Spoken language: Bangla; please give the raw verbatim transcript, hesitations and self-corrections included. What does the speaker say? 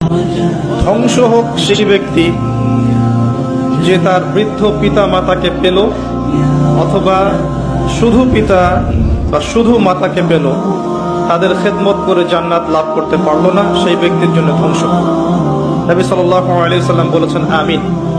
ধ্বংস হোক সেই ব্যক্তি যে তার বৃদ্ধ পিতা মাতাকে পেল অথবা শুধু পিতা বা শুধু মাতাকে পেল, তাদের খেদমত করে জান্নাত লাভ করতে পারলো না, সেই ব্যক্তির জন্য ধ্বংস। নবী সাল্লাল্লাহু আলাইহি ওয়াসাল্লাম বলেছেন আমিন।